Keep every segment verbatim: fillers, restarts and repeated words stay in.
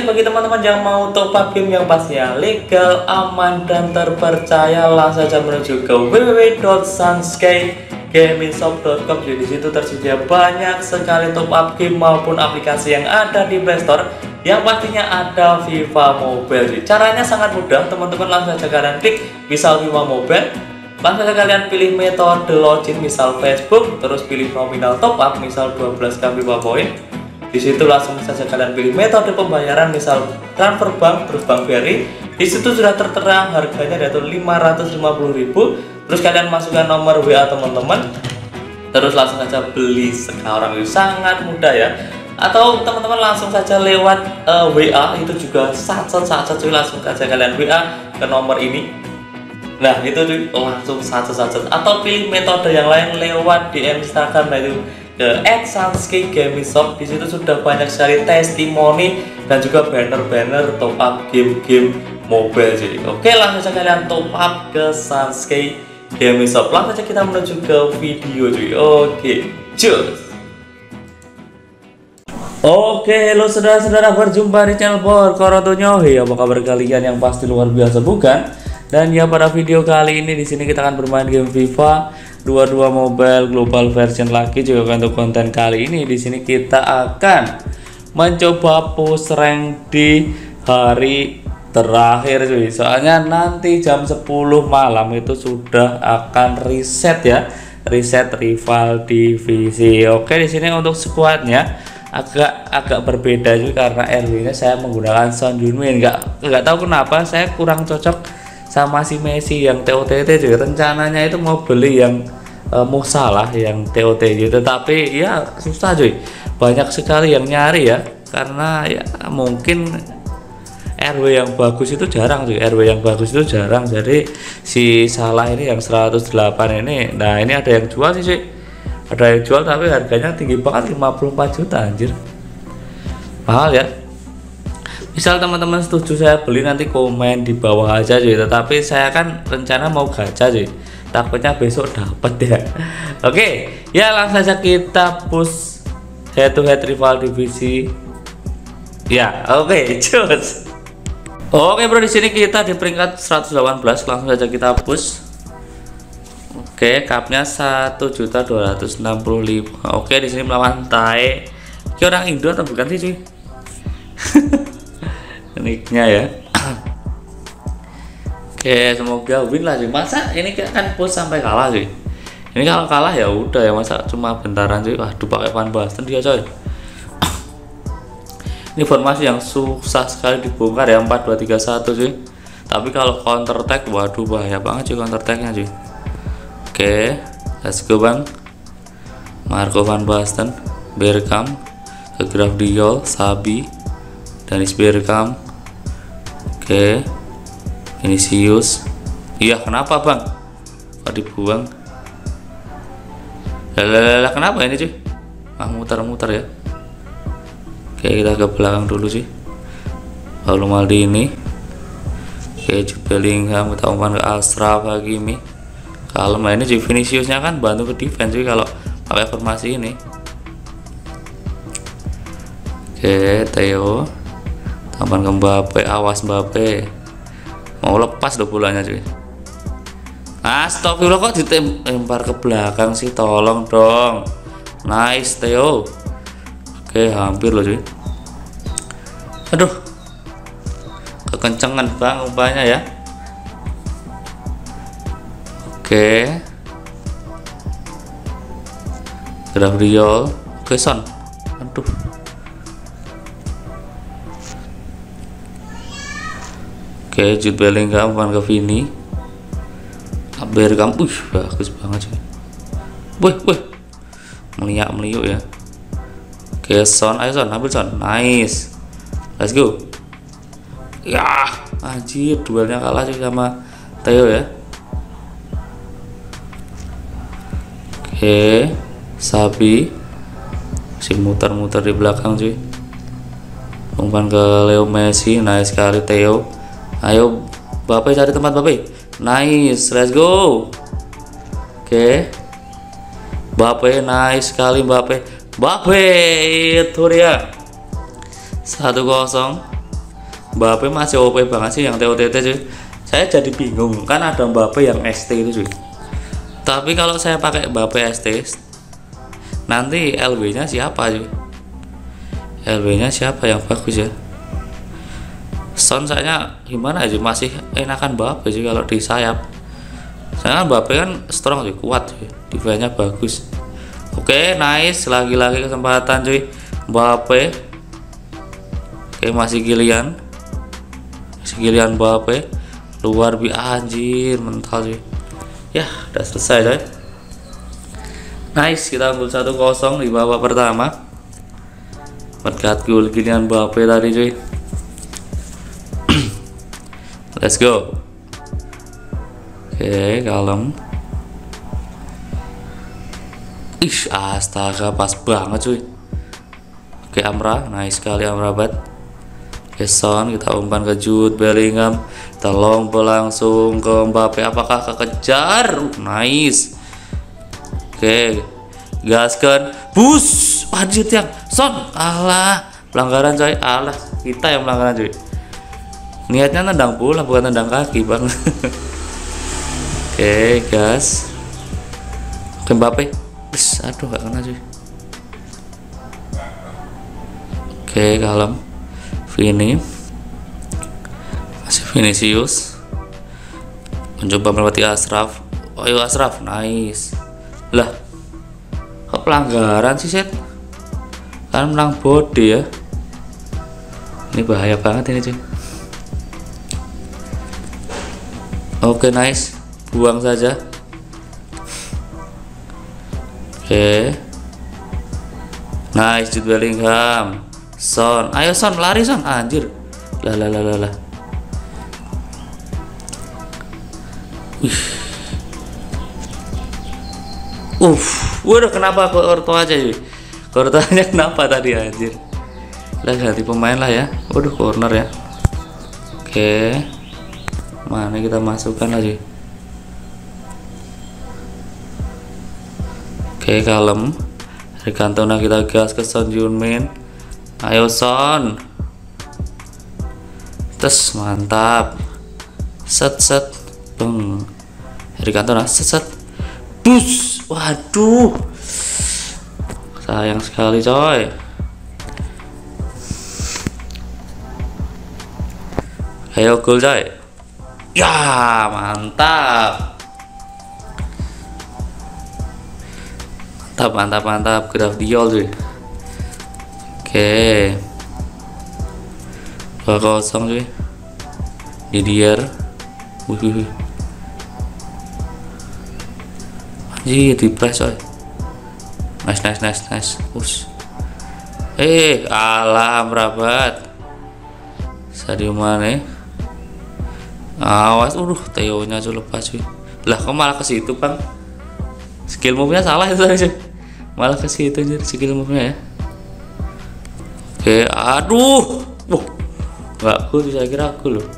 Oke, bagi teman-teman yang mau top up game yang pastinya legal, aman, dan terpercaya, langsung saja menuju ke w w w dot sunsky gaming shop dot com. Jadi di situ tersedia banyak sekali top up game maupun aplikasi yang ada di Play Store, yang pastinya ada FIFA Mobile. Caranya sangat mudah, teman-teman. Langsung saja kalian klik misal FIFA Mobile, langsung saja kalian pilih metode login misal Facebook, terus pilih nominal top up misal dua belas k FIFA Point. Di situ langsung saja kalian pilih metode pembayaran misal transfer bank, terus Bank B R I. Di situ sudah tertera harganya yaitu lima ratus lima puluh ribu. Terus kalian masukkan nomor W A teman-teman, terus langsung saja beli sekarang. Itu sangat mudah ya. Atau teman-teman langsung saja lewat uh, W A, itu juga sacet-sacet, langsung saja kalian W A ke nomor ini. Nah itu langsung sacet-sacet. Atau pilih metode yang lain lewat di Instagram, yaitu ke at sunsky gaming shop. Di situ sudah banyak sekali testimoni dan juga banner-banner top up game-game mobile. Jadi oke, langsung saja kalian top up ke Sunsky Gaming Shop. Langsung saja kita menuju ke video cuy. Oke, cus. Oke, halo saudara-saudara, berjumpa di channel Porkorotonyo. Hei, apa kabar kalian yang pasti luar biasa bukan? Dan ya, pada video kali ini di sini kita akan bermain game FIFA dua puluh dua Mobile Global Version lagi juga. Untuk konten kali ini di sini kita akan mencoba push rank di hari terakhir cuy. Soalnya nanti jam sepuluh malam itu sudah akan reset ya, reset rival divisi. Oke, di sini untuk squadnya agak agak berbeda juga karena R W-nya saya menggunakan Son Heung-min. Nggak nggak tahu kenapa saya kurang cocok sama si Messi yang T O T T juga. Rencananya itu mau beli yang uh, Musalah yang T O T gitu, tapi ya susah cuy, banyak sekali yang nyari ya, karena ya mungkin R W yang bagus itu jarang cuy, R W yang bagus itu jarang. Jadi si Salah ini yang seratus delapan ini, nah ini ada yang jual sih cuy, ada yang jual tapi harganya tinggi banget, lima puluh empat juta anjir, mahal ya. Misal teman-teman setuju saya beli, nanti komen di bawah aja cuy. Tetapi saya kan rencana mau gacha cuy, takutnya besok dapat ya. Oke ya, langsung saja kita push head to head rival divisi ya. Oke, cus. Oke bro, di sini kita di peringkat seratus delapan belas. Langsung saja kita push. Oke, cupnya satu juta dua ratus enam puluh lima. Oke, di sini melawan Tae. Ini orang Indo atau bukan sih cuy? Nicknya ya. Oke, semoga win lah cuy. Masa ini kan push sampai kalah cuy? Ini kalau kalah ya udah ya, masa cuma bentaran cuy. Waduh, pakai Van Basten dia coy. Ini formasi yang susah sekali dibongkar ya, empat dua tiga satu cuy. Tapi kalau counter attack, waduh bahaya banget cuy counter attacknya cuy. Oke, let's go bang. Marco Van Basten, Bergkamp, Gvardiol, Sabi, Dennis Bergkamp. Oke, Vinicius. Iya, kenapa bang? Kok dibuang? Lalalala, kenapa ini cuy? Ah, muter-muter ya. Oke, kita ke belakang dulu sih. Lalu Maldini. Oke, Jude Bellingham, kita umpan ke Ashraf Hakimi. Kalau main ini sih Viniciusnya kan bantu ke defense sih kalau pakai formasi ini. Oke, Theo. Umpan ke Mbappe, awas Mbappe. Mau lepas loh bolanya cuy. Astagfirullah, kok dilempar ke belakang sih, tolong dong. Nice Theo. Oke, hampir loh cuy. Aduh, kekencengan bang umpanya ya. Oke, Gvardiol, oke Son. Aduh. Oke, Jude Bellingham umpan ke Vini. Bergkamp, uh, bagus banget cuy. Wih, wih, meliuk meliuk ya. Oke, Son, ayo Son, ambil Son, nice, let's go. Ya, anjir, duelnya kalah sih sama Theo ya. Oke, Sabi, si muter-muter di belakang cuy. Umpan ke Leo Messi, nice sekali Theo. Ayo, Mbappe cari tempat Mbappe, nice, let's go. Oke, Mbappe, nice sekali Mbappe. Mbappe itu dia. Satu kosong. Mbappe masih O P banget sih yang T O T T cuy. Saya jadi bingung kan ada Mbappe yang S T itu cuy. Tapi kalau saya pakai Mbappe S T nanti L B nya siapa cuy? L B nya siapa yang bagus ya? Son saya gimana aja masih enakan Mbappe sih kalau di sayap. Saya Mbappe kan strong cuy, kuat cuy, defense-nya bagus. Oke, nice, lagi-lagi kesempatan cuy. Mbappe. Oke, masih Kylian. Masih Kylian Mbappe. Luar biasa anjir, mental cuy. Ya, udah selesai coy. Nice, kita ambil satu kosong di babak pertama. Berkat gol Kylian Mbappe tadi cuy. Let's go. Oke, kalem. Ih, astaga, pas banget cuy. Oke, Amra, nice sekali Amra bat. Oke, Son, kita umpan ke Jude Bellingham. Kita long langsung ke Mbappe. Apakah kekejar? Nice. Oke, gaskan. Bus, wajib yang Son. Alah, pelanggaran coy. Alah, kita yang pelanggaran coy. Niatnya tendang bola bukan tendang kaki bang. Oke, gas. Oke, Mbappe. Bus, aduh gak kena cuy. Oke, kalem. Vini. Masih Vinicius. Mencoba melewati Ashraf. Oh iya Ashraf, nice. Lah, kok pelanggaran sih set? Kan menang body ya. Ini bahaya banget ini cuy. Oke, nice. Buang saja. Oke. Nice, Jude Bellingham. Son, ayo Son, lari Son, anjir. Lah lah lah lah lah. Wih. Uff, waduh kenapa kok orto aja cuy? Kortonya kenapa tadi anjir? Lah ganti pemain lah ya. Waduh, corner ya. Oke. Mana kita masukkan lagi? Oke, kalem. Dari Cantona kita gas ke Son Heung-min. Ayo Son. Tes, mantap. Set set. Beng. Dari Cantona set set. Bus. Waduh. Sayang sekali coy. Ayo gol coy. Ya, mantap. Mantap, mantap, mantap. Gvardiol cuy. Oke. dua kosong cuy. Didier. Wih. Anjir, di press coy. Nice, nice, nice, nice. Us. Eh, alah merabat. Sadio Mane. Awas, udah Theo nya aja lepas cuy. Lah kok malah ke situ bang? Skill move nya salah itu cuy. Malah ke situ aja skill move nya ya. Oke, aduh, wah, nggak aku bisa kira aku loh.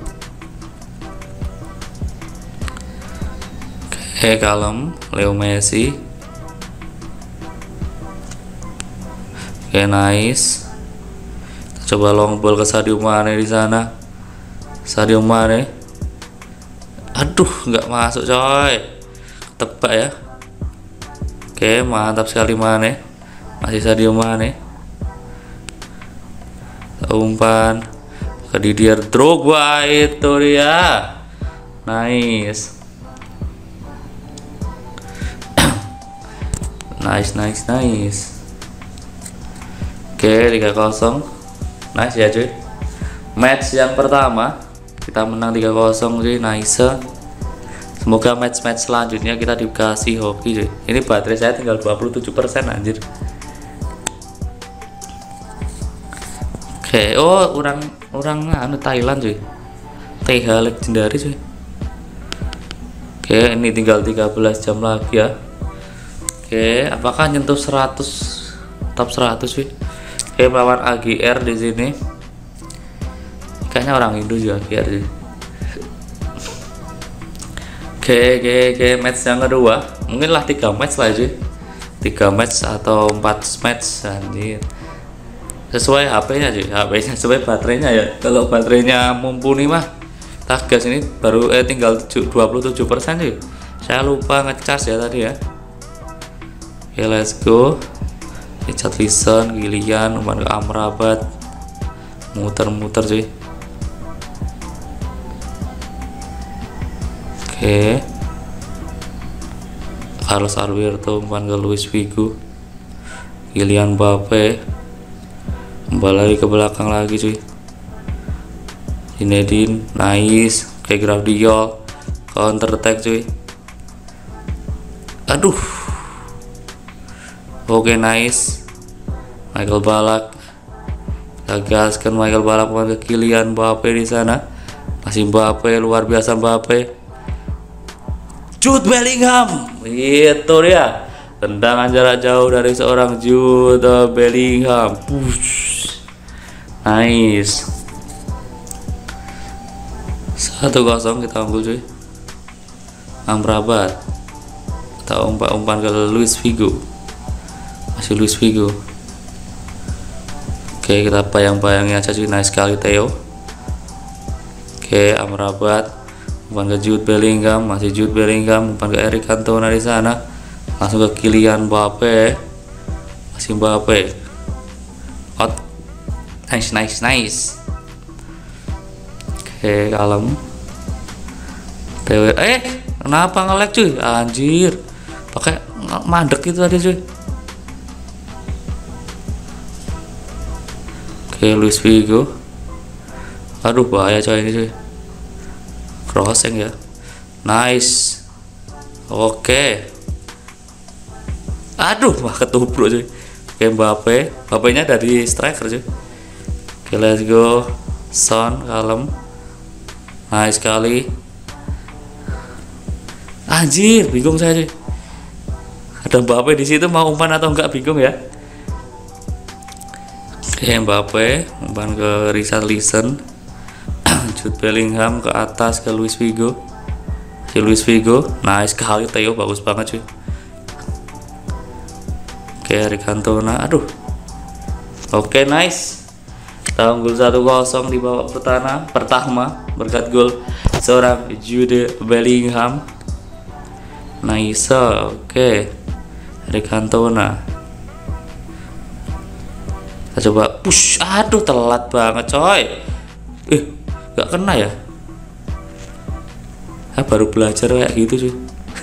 Oke, kalem, Leo Messi. Oke, nice. Kita coba long ball ke Sadio Mane di sana. Sadio Mane. Aduh, nggak masuk coy. Tebak ya. Oke, mantap sekali Mane. Masih Sadio Mane. Umpan ke Didier Drogba, itu dia. Nice. Nice, nice, nice. Oke, tiga kosong. Nice ya cuy. Match yang pertama kita menang tiga kosong cuy, nice. Semoga match-match selanjutnya kita dikasih hoki cuy. Ini baterai saya tinggal dua puluh tujuh persen anjir. Oke, oh orang orang anu Thailand cuy. T H legendary cuy. Oke, ini tinggal tiga belas jam lagi ya. Oke, apakah nyentuh seratus top seratus cuy? Oke, melawan A G R di sini. Kayaknya orang Indo juga A G R cuy. Oke, oke, oke, match yang kedua. Mungkin lah tiga match lah cuy. tiga match atau empat match anjir. sesuai H P-nya sih, H P-nya sesuai baterainya ya. Kalau baterainya mumpuni mah tak gas. Ini baru eh tinggal dua puluh tujuh persen sih. Saya lupa ngecas ya tadi ya. Oke, let's go. Richarlison, Gilian, umpan ke Amrabat, muter-muter sih. Oke, Carlos Alberto, umpan ke Luis Figo, Kylian Mbappe, kembali lagi ke belakang lagi cuy. Zinedine, nice, kayak Gvardiol, counter attack cuy. Aduh, oke, nice. Michael Ballack, gagaskan Michael Ballack ke Kylian Mbappe di sana. Masih Mbappe, luar biasa Mbappe. Jude Bellingham, itu dia tendangan jarak jauh dari seorang Jude Bellingham. Push. Nice. Satu kosong kita unggul cuy. Amrabat, kita umpan-umpan ke Luis Figo. Masih Luis Figo. Oke, kita bayang-bayangin aja cuy. Nice sekali Theo. Oke, Amrabat, umpan ke Jude Bellingham. Masih Jude Bellingham, umpan ke Eric Cantona di sana. Langsung ke Kylian Mbappe. Masih Mbappe. Out. Nice, nice, nice. Oke, kalem. Theo, eh kenapa nge-lag cuy? Anjir, pakai mandek itu tadi cuy. Oke, Luis Figo. Aduh, bahaya coy ini cuy. Crossing ya. Nice. Oke. Aduh, mah ketubruk cuy. Oke, Mbappe. Mbappe-nya dari striker cuy. Oke, let's go. Son, kalem. Nice sekali. Anjir, bingung saya cuy. Ada Mbappe di situ, mau umpan atau enggak bingung ya. Oke, Mbappe umpan ke Richarlison. Jude Bellingham ke atas ke Luis Figo. Si Luis Figo, nice sekali Theo, bagus banget cuy. Oke, Eric Cantona, aduh. Oke, nice. Kita unggul satu kosong di babak pertama, pertama berkat gol seorang Jude Bellingham. Nice. Oke, Eric Cantona. Kita coba push. Aduh, telat banget coy. Eh, gak kena ya. Ah, baru belajar kayak gitu cuy.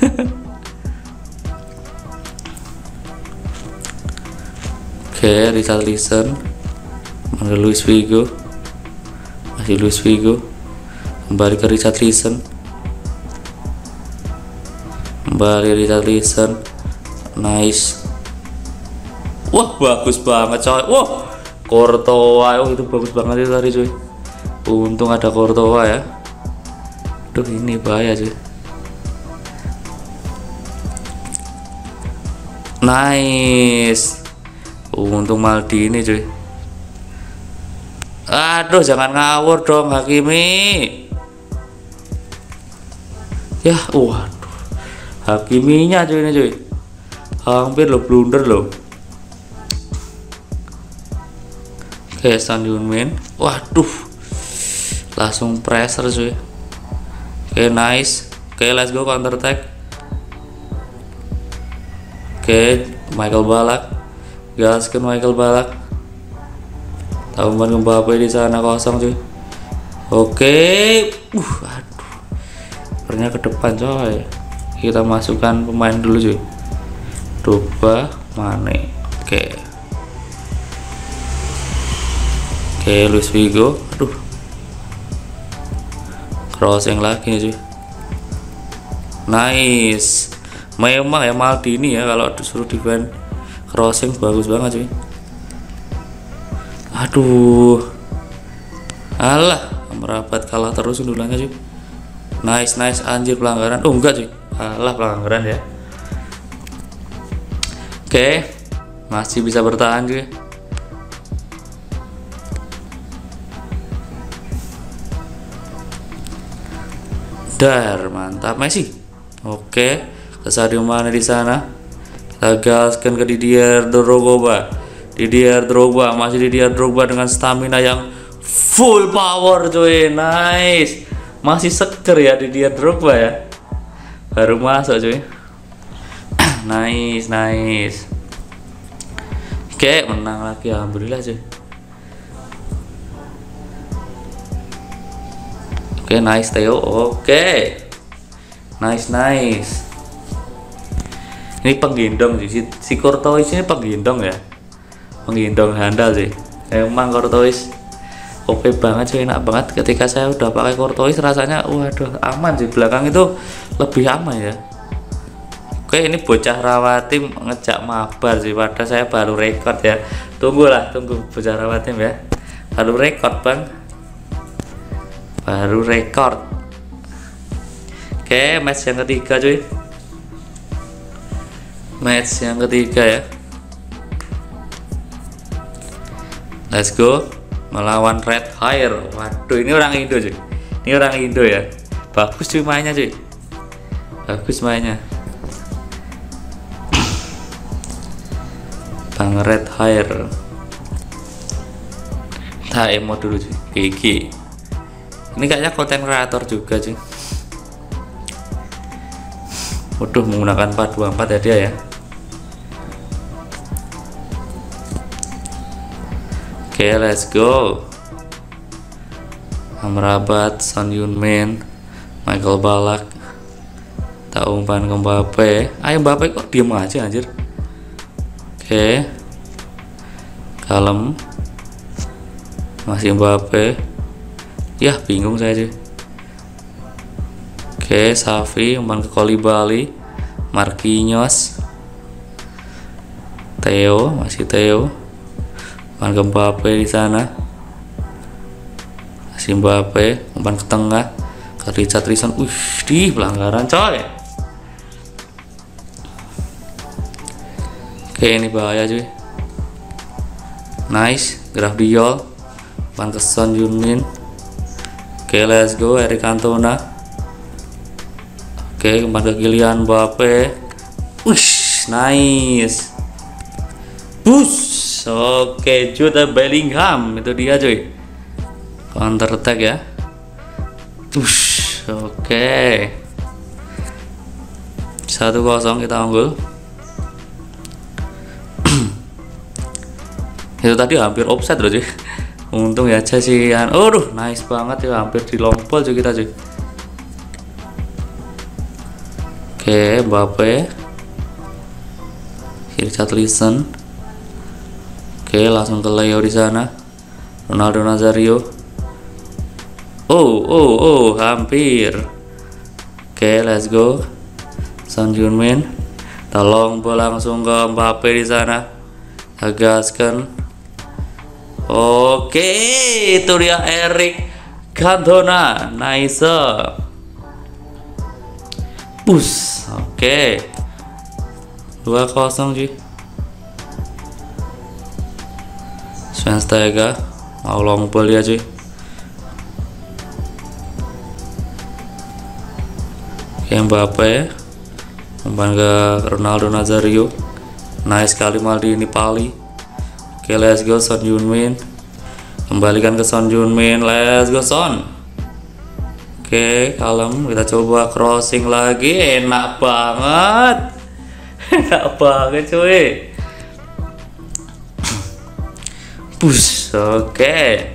Oke, Richarlison, mana Luis Figo. Masih Luis Figo. Kembali ke Richarlison. Kembali Richarlison. Nice. Wah, bagus banget coy. Wah, Courtois. Oh, itu bagus banget itu tadi cuy. Untung ada Courtois ya. Duh, ini bahaya cuy. Nice. Untung Maldini cuy. Aduh, jangan ngawur dong Hakimi. Ya, waduh. Hakiminya cuy ini cuy. Hampir lo blunder lo. Oke, Son Heung-min. Waduh. Langsung pressure cuy. Oke, nice. Oke, let's go counter attack. Oke, Michael Ballack. Gaskan Michael Ballack. Umpan ke Mbappe di sana kosong cuy. Oke. Uh, aduh. Pernya ke depan coy. Kita masukkan pemain dulu cuy. Drogba, Mane. Oke. Oke, Luis Figo. Aduh. Crossing lagi nih cuy. Nice. Memang ya Maldini ya kalau disuruh defend crossing bagus banget cuy. Aduh. Alah, merapat kalah terus sundulannya cuy. Nice, nice. Anjir, pelanggaran. Oh enggak cuy. Alah, pelanggaran ya. Oke. Masih bisa bertahan cuy. Dar, mantap Messi. Oke, ke Sadio Mane di sana. Kita gaskan ke Didier Drogba. Didier Drogba, masih Didier Drogba dengan stamina yang full power cuy. Nice. Masih seger ya Didier Drogba ya. Baru masuk cuy. Nice, nice. Oke, menang lagi alhamdulillah cuy. Oke, nice Theo. Oke. Nice, nice. Ini penggendong sih, si, si Courtois ini penggendong ya, penggendong handal sih. Emang Courtois oke banget sih, enak banget. Ketika saya udah pakai Courtois rasanya, waduh aman sih. Belakang itu lebih aman ya. Oke, ini bocah Rawatim ngejak mabar sih, padahal saya baru rekod ya. Tunggulah, tunggu bocah Rawatim ya. Baru rekod bang, baru rekod. Oke, match yang ketiga cuy. Match yang ketiga ya. Let's go. Melawan Red Fire. Waduh, ini orang Indo cuy. Ini orang Indo ya. Bagus cuy mainnya cuy. Bagus mainnya. Bang Red Fire. Kita emo dulu cuy. Gigi. Ini kayaknya konten kreator juga cuy. Waduh, menggunakan empat dua empat ya dia ya. Oke, okay, let's go. Amrabat, Son Heung-min, Michael Ballack. Tak umpan ke Mbappe. Ayo Mbappe kok diem aja anjir. Oke. Okay. Kalem. Masih Mbappe. Yah, bingung saya aja. Oke, okay, Xavi umpan ke Koulibaly, Marquinhos, Theo, masih Theo. Umpan ke Mbappe di sana. Masih Mbappe, umpan ke tengah ke Richarlison. Wih, di pelanggaran coy. Oke, ini bahaya cuy. Nice, Gvardiol. Umpan ke Son Heung-min. Oke, let's go, Eric Cantona. Oke, umpan ke Kylian Mbappe. Ush, nice. Push. Oke, Jude Bellingham itu dia cuy. Counter attack ya. Ush, oke. satu kosong kita unggul. Itu tadi hampir offside loh cuy. Untung ya Cesian. Aduh, nice banget ya, hampir di long ball cuy kita cuy. Oke, Mbappe, Richarlison. Oke, langsung ke Leo di sana. Ronaldo Nazario. Oh, oh, oh, hampir. Oke, let's go. Son Heung-min. Tolong bola langsung ke Mbappe di sana. Agaskan. Oke, itu dia Eric Cantona. Nice. Push. Oke. dua kosong cuy. Schweinsteiger mau long ball ya cuy. Oke, Mbappe umpan ke Ronaldo Nazario. Nice sekali Maldini Pali. Oke, let's go Son Heung-min. Kembalikan ke Son Heung-min. Let's go Son. Oke, kalem. Kita coba crossing lagi. Enak banget. Enak banget cuy. Push. Oke.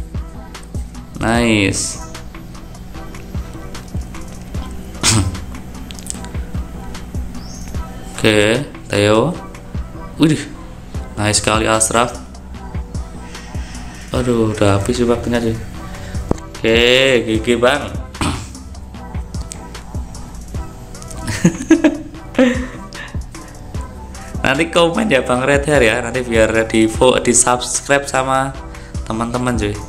Nice. Oke, Theo. Wih, nice sekali Ashraf. Aduh, udah habis waktunya sih. Oke, gigi bang. Nanti komen ya Bang Red Hair ya, nanti biar di di subscribe sama teman-teman cuy.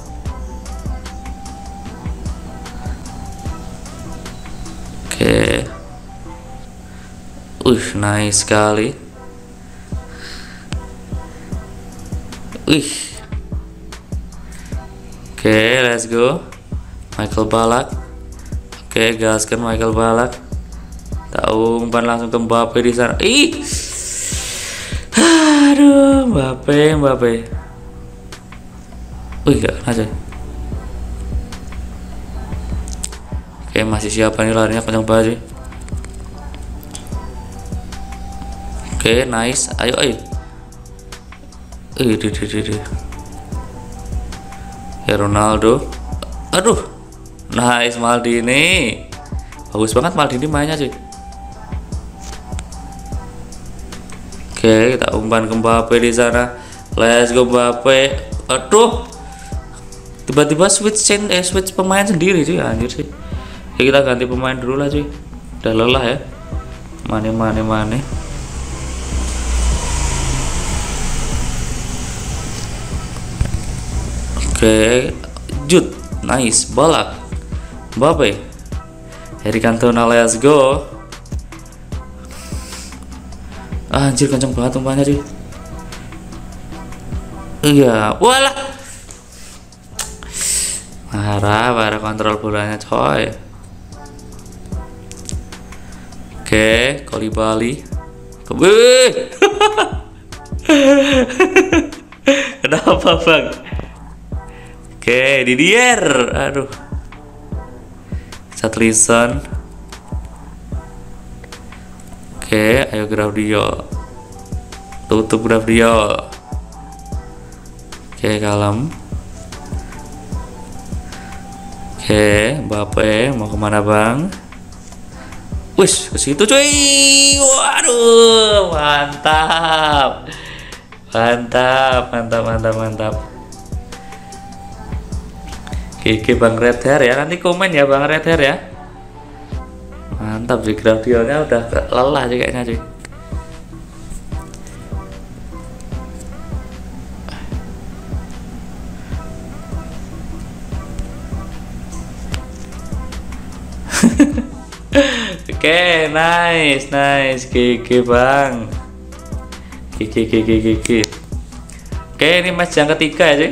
Oke. Uh, nice sekali. Wih. Oke, let's go. Michael Ballack. Oke, gaskan Michael Ballack. Tahu umpan langsung ke Mbappe di sana. Ih. Aduh, Mbappe, Mbappe. Wih, gak kena coy. Oke, masih siapa nih, larinya kencang banget coy. Oke, nice. Ayo, ayo. Ih, di, di, di, di. Ya Ronaldo. Aduh, nice Maldini. Bagus banget Maldini mainnya cuy. Oke, kita umpan ke Mbappe di sana. Let's go Mbappe. Aduh, tiba-tiba switch chain, eh switch pemain sendiri cuy, anjir sih. Oke, kita ganti pemain dulu lah cuy. Udah lelah ya. Mane mane mane. Oke, Jude, nice, Balak, Mbappe, Eric Cantona, let's go. Ah, anjir kenceng banget umpannya cuy. Iya, walah, marah, marah kontrol bolanya coy. Oke, Koulibaly, Wih. Kenapa bang? Oke, Didier, aduh, Richarlison. Oke, ayo Gravdio, tutup Gravdio. Oke, kalem. Oke, Mbappe mau kemana bang? Wis, ke situ cuy. Waduh, mantap, mantap, mantap, mantap, mantap. Oke, Bang Red Hair ya, nanti komen ya Bang Red Hair ya. Mantap sih, Gravdionnya udah lelah sih kayaknya cuy. Oke, nice, nice, G G Bang. G G G G G G. Oke, ini match yang ketiga ya cuy.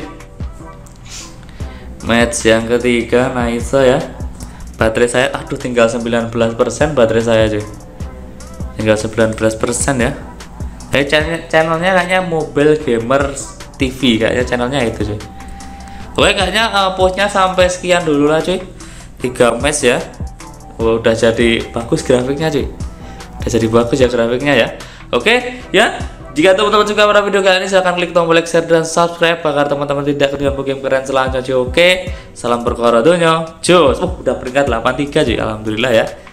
Match yang ketiga, nice ya. Baterai saya, aduh tinggal sembilan belas persen baterai saya cuy. Tinggal sembilan belas persen ya. Jadi channel channelnya kayaknya Mobile Gamers T V, kayaknya channelnya itu cuy. Oke, kayaknya uh, postnya sampai sekian dulu lah cuy. tiga match ya. Oh, udah jadi bagus grafiknya cuy. Udah jadi bagus ya grafiknya ya. Oke, ya. Jika teman-teman suka pada video kali ini, silahkan klik tombol like, share, dan subscribe agar teman-teman tidak ketinggalan game keren selanjutnya. Oke, salam perkara dunia, jos. Oh, udah peringkat delapan tiga cuy, alhamdulillah ya.